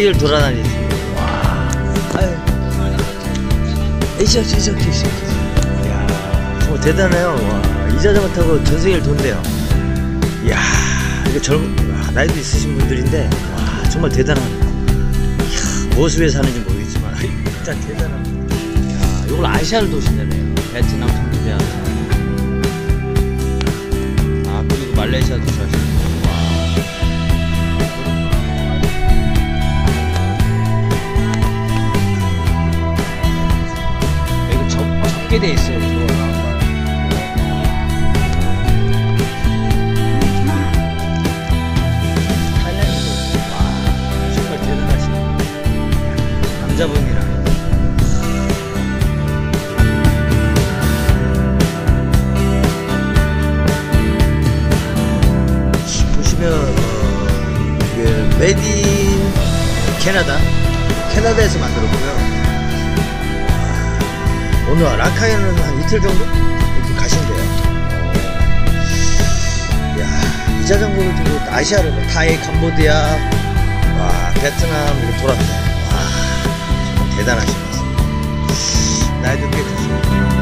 세계를 돌아다니지. 와, 아유, 에이시아. 이야, 정말 대단해요. 와, 이 자전거 타고 전 세계를 돈대요. 이야, 이거 나이도 있으신 분들인데, 와, 정말 대단합니다. 이야, 무엇을 위해 사는지 모르겠지만, 일단 대단합니다. 이야, 이걸 아시아를 도신다네요. 베트남, 캄보디아. 아, 그리고 말레이시아도 좋아하시네요. 돼 있어요. 타일랜드. 와, 정말 대단하시네. 남자분이랑. 보시면 이게 메이드 인 캐나다에서 만들었고요. 오늘 라카이는 한 이틀 정도 이렇게 가신대요. 이야, 이 자전거를 두고 아시아로 타이, 캄보디아, 와, 베트남 이렇게 돌았대요. 와, 정말 대단하신 것 같습니다. 나이도 꽤 드시고.